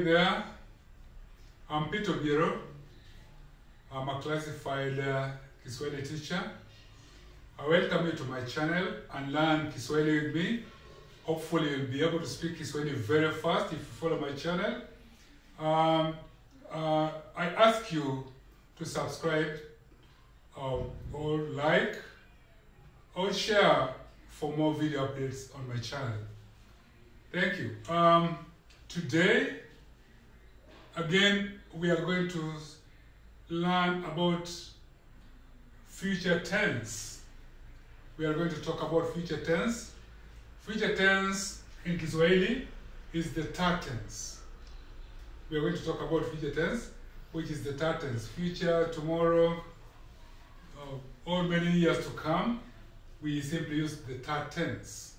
there. I'm Peter Biro. I'm a classified Kiswahili teacher. I welcome you to my channel and learn Kiswahili with me. Hopefully you'll be able to speak Kiswahili very fast if you follow my channel. I ask you to subscribe or like or share for more video updates on my channel. Thank you. Today, again, we are going to learn about future tense. We are going to talk about future tense. Future tense in Kiswahili is the third tense. We are going to talk about future tense, which is the third tense. Future, tomorrow, or many years to come. We simply use the third tense.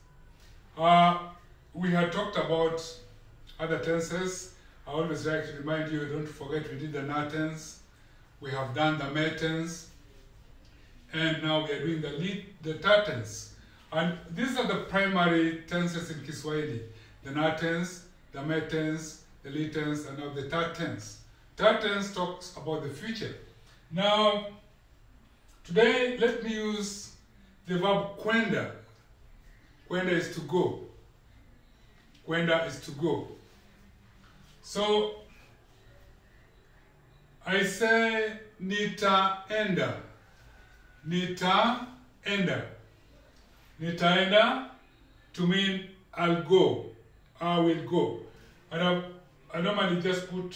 We had talked about other tenses. I always like to remind you, don't forget we did the na tense, we have done the me tense, and now we are doing the third tense. And these are the primary tenses in Kiswahili: the na tense, the me tense, the li tense, and now the third tense. Third tense talks about the future. Now, today let me use the verb kwenda. Kwenda is to go. Kwenda is to go. So, I say nitaenda. Nitaenda. Nitaenda to mean I'll go. I will go. And I normally just put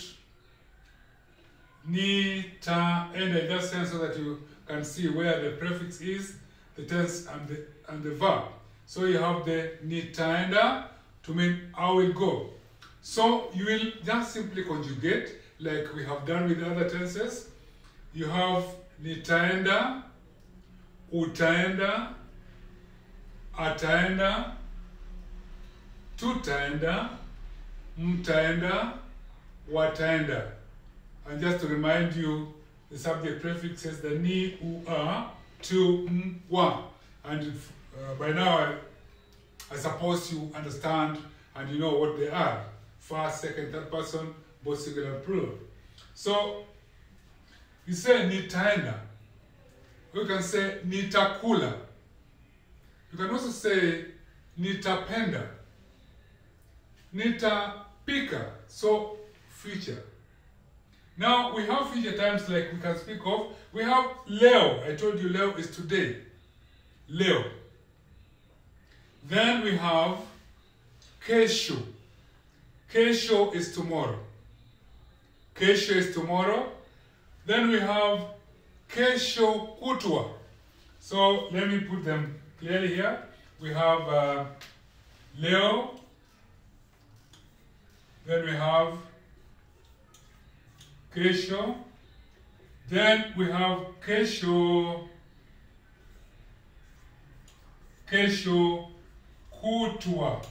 nitaenda in that sense so that you can see where the prefix is, the tense and the verb. So you have the nitaenda to mean I will go. So you will just simply conjugate like we have done with other tenses. You have nitaenda, utaenda, ataenda, tutaenda, mtaenda, wataenda. And just to remind you, the subject prefixes the ni, u, a, to, m, wa. And by now, I suppose you understand and you know what they are. First, second, third person, both singular and plural. So, you say nitaenda. You can say nitakula. You can also say nitapenda. Nitapika. So, future. Now, we have future times like we can speak of. We have leo. I told you leo is today. Leo. Then we have kesho. Kesho is tomorrow. Kesho is tomorrow. Then we have kesho kutwa. So let me put them clearly here. We have leo. Then we have kesho. Then we have kesho kutwa.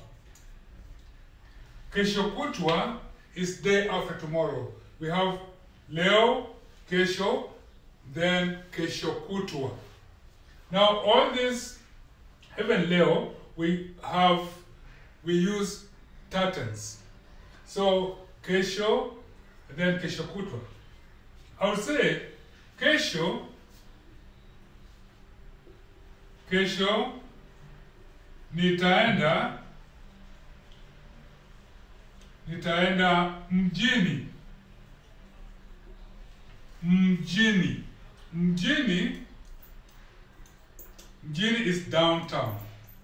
Kesho kutwa is day after tomorrow. We have leo, kesho, then kesho kutwa. Now all this, even leo, we use third tense. So kesho, then kesho kutwa. I would say kesho, nitaenda mjini. Mjini is downtown.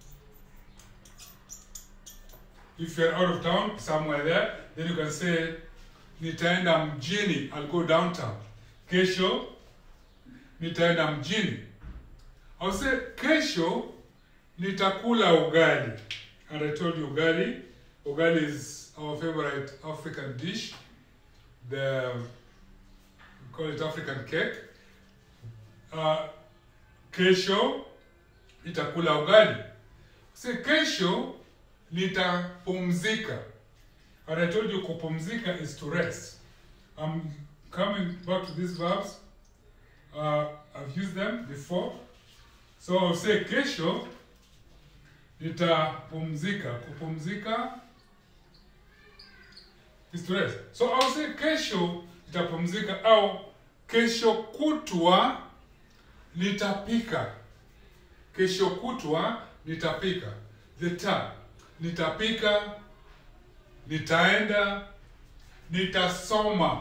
If you're out of town, somewhere there, then you can say nitaenda mjini, I'll go downtown. Kesho, nitaenda mjini. I'll say kesho, nitakula ugali. And I told you ugali. Ugali is our favorite African dish. We call it African cake. Kesho, nitakula ugali. Say kesho, nitapumzika. And I told you kupumzika is to rest. I'm coming back to these verbs. I've used them before. So I'll say kesho, nitapumzika. Kupumzika is to rest. So I'll say kesho nitapumzika au kesho kutwa nitapika. Kesho kutwa nitapika. The ta. Nitapika, nitaenda, nitasoma,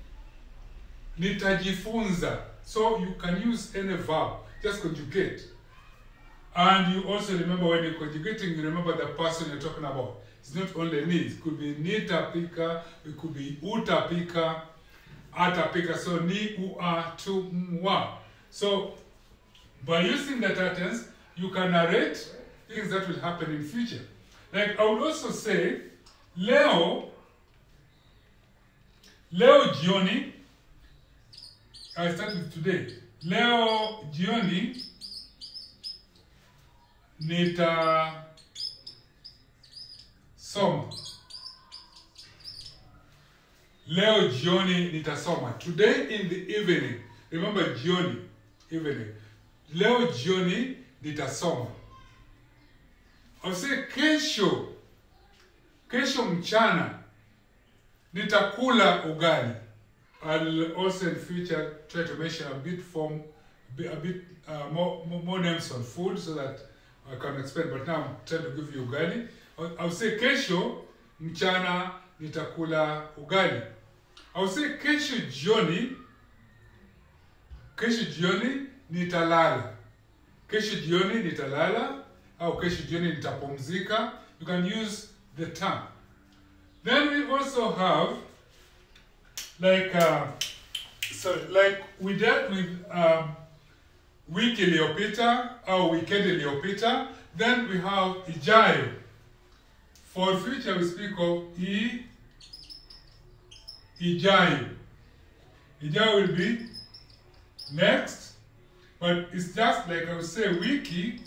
nitajifunza. So you can use any verb, just conjugate. And you also remember when you're conjugating, you remember the person you're talking about. It's not only ni, it could be nitapika, it could be utapika, atapika. So ni, ua, tu, mwa. So by using the tense, you can narrate things that will happen in future. Like I would also say, leo jioni, I start with today. Leo jioni nitasoma. Leo jioni nitasoma. Today in the evening. Remember jioni, evening. Leo jioni nitasoma. I'll say kesho mchana nitakula ugali. I'll also in future try to mention a bit more names on food so that I can explain, but now I'm trying to give you ugali. I'll say kesho mchana nitakula ugali. I'll say kesho jioni nitalala. Kesho jioni nitalala au kesho jioni nitapumzika. You can use the term. Then we also have like we dealt with wiki iliyopita au weekend iliyopita. Then we have ijayo. For future we speak of ijayo. Ijayo will be next, but it's just like I would say wiki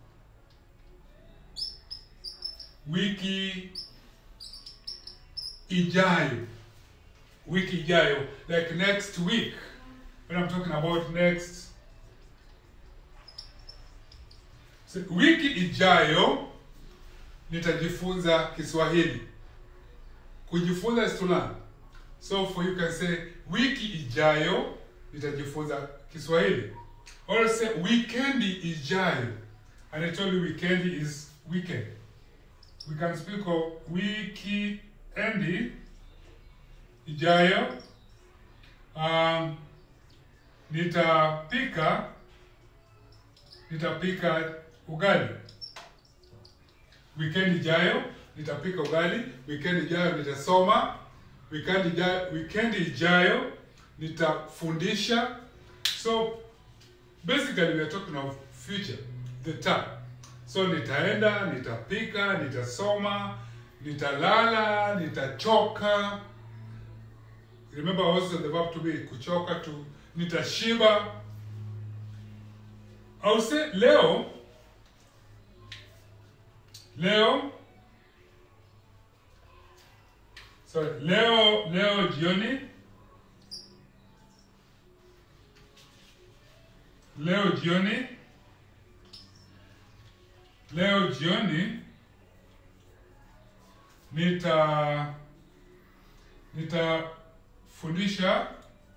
ijayo. Wiki ijayo, like next week. When I'm talking about next. So, wiki ijayo nitajifunza Kiswahili. Kujifunza is to learn. So for you can say wiki ijayo nitajifunza Kiswahili. Or say weekendi ijayo. And I told you weekendi is weekend. We can speak of weekendi ijayo. Nitapika ugali. Weekend ijayo nitapika ugali. Weekend ijayo nitasoma. Weekend ijayo nitafundisha. So basically we are talking of future, the time. So nitaenda, nitapika, nitasoma, nitalala, nitachoka. Remember also the verb to be kuchoka, to nitashiba. I will say leo jioni. Leo jioni nitafundisha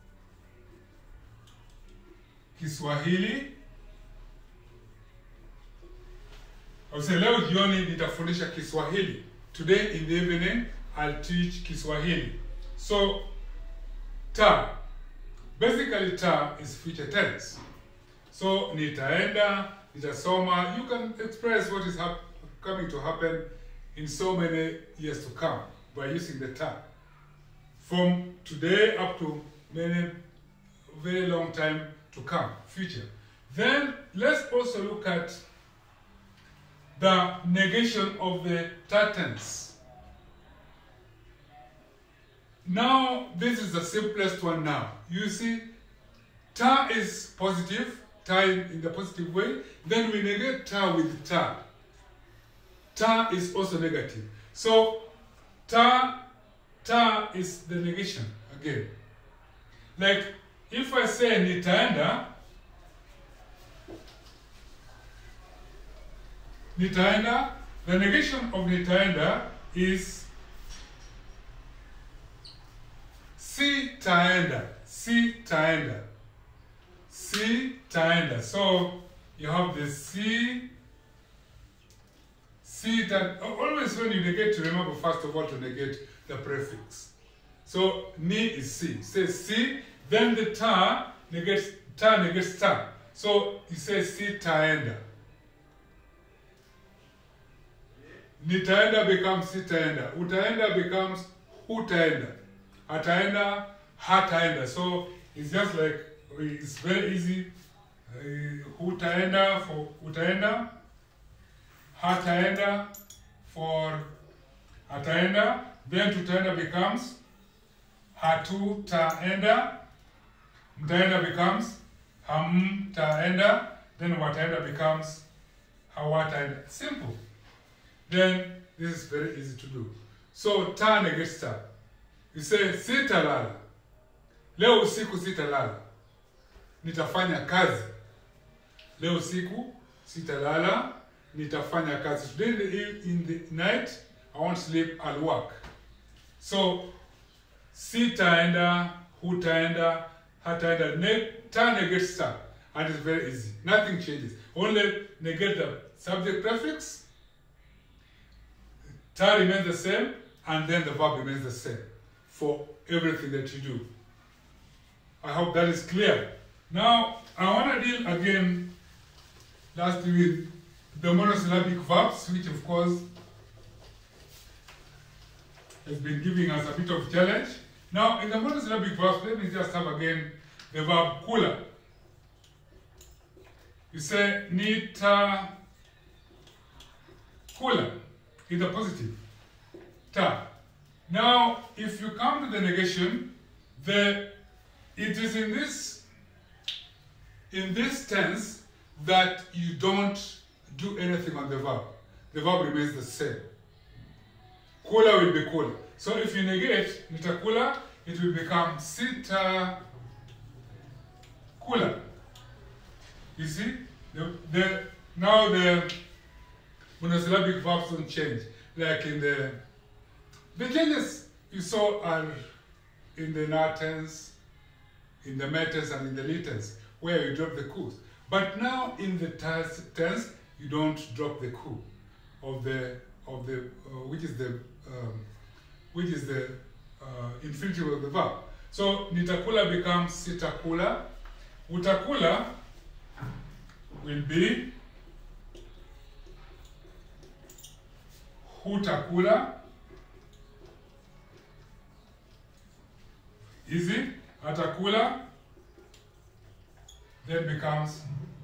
Kiswahili. I'll say leo jioni nitafundisha Kiswahili. Today in the evening I'll teach Kiswahili. So ta, basically ta is future tense. So nitaenda, nitasoma. You can express what is coming to happen in so many years to come by using the ta. From today up to very long time to come, future. Then let's also look at the negation of the ta tense. Now, this is the simplest one now. You see, ta is positive, ta in the positive way. Then we negate ta with ta. Ta is also negative. So, ta is the negation again. Like, if I say nitaenda, the negation of nitaenda is sitaenda, sitaenda, sitaenda. So you have the that always when you negate, remember first of all to negate the prefix. So ni is si. Say si, then the ta negates ta. So you say sitaenda. Nitaenda becomes sitaenda. Utaenda becomes hutaenda. Ataenda, hataenda. So it's just like, it's very easy. Hutaenda for utaenda. Hataenda for hataenda. Then tutaenda becomes hatutaenda. Mtaenda becomes hamtaenda. Then wataenda becomes hawataenda. Simple. Then this is very easy to do. So ta negates ta. You say sitalala. Leo usiku sitalala. Nitafanya kazi. Leo usiku sitalala. Nitafanya kazi. Today in the night I won't sleep, I'll work. So sitaenda, hutaenda, hataenda. Ta negates ta. And it's very easy. Nothing changes. Only negate the subject prefix. Ta remains the same, and then the verb remains the same for everything that you do. I hope that is clear. Now, I want to deal again lastly with the monosyllabic verbs, which of course has been giving us a bit of challenge. Now, in the monosyllabic verbs, let me just have again the verb kula. You say nita kula. In the positive, ta. Now, if you come to the negation, it is in this tense that you don't do anything on the verb. The verb remains the same. Kula will be kula. So if you negate nitakula, it will become sita kula. You see? Now the monosyllabic verbs don't change. Like in the changes you saw are in the na tense, in the me tense, and in the li tense, where you drop the kus. But now in the tense, you don't drop the ku which is the infinitive of the verb. So nitakula becomes sitakula. Utakula will be hutakula. Easy. Atakula then becomes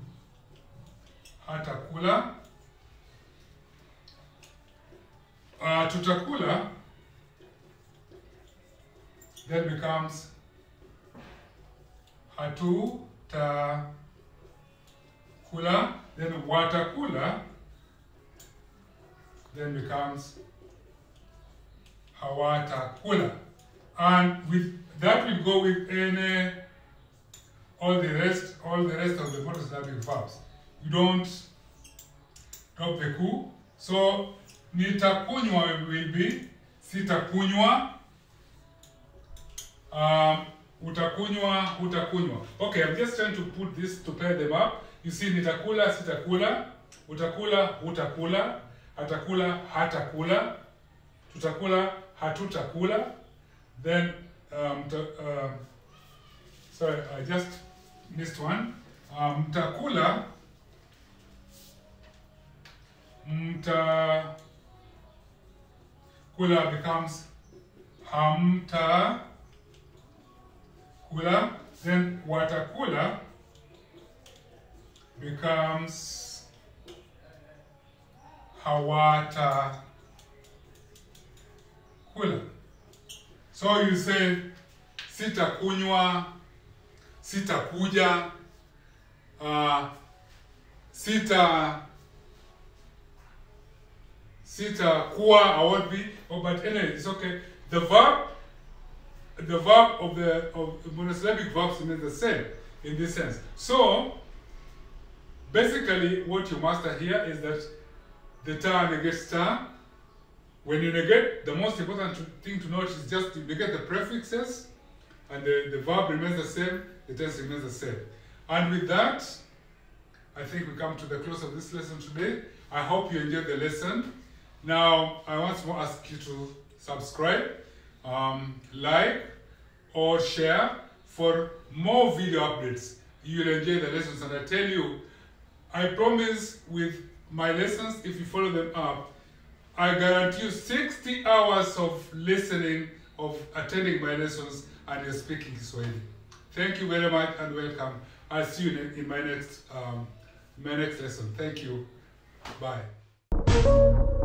hatakula. Tutakula then becomes hatutakula. Then watakula then becomes hawatakula. And with that will go with all the rest of the monosyllabic verbs. You don't drop the ku. So nitakunywa will be sitakunywa. Utakunywa, hutakunywa. Okay, I'm just trying to put this to pair them up. You see nitakula, sitakula. Utakula, hutakula. Atakula, hatakula. Tutakula, hatutakula. Then, sorry, I just missed one. Mtakula, mtakula becomes hamtakula. Then watakula becomes hawatakula. So you say sitakunywa, sitakuja, sitakuwa, I won't be. Oh, but anyway, it's okay. The verb of the monosyllabic verbs remains the same in this sense. So basically, what you master here is that the ta negates ta. When you negate, the most important thing to note is just to negate the prefixes and the verb remains the same, the tense remains the same. And with that, I think we come to the close of this lesson today. I hope you enjoyed the lesson. Now, I once more ask you to subscribe, like, or share for more video updates. You'll enjoy the lessons, and I tell you, I promise with my lessons, if you follow them up, I guarantee you 60 hours of listening, of attending my lessons, and you're speaking Kiswahili. Thank you very much and welcome. I'll see you in my next lesson. Thank you. Bye.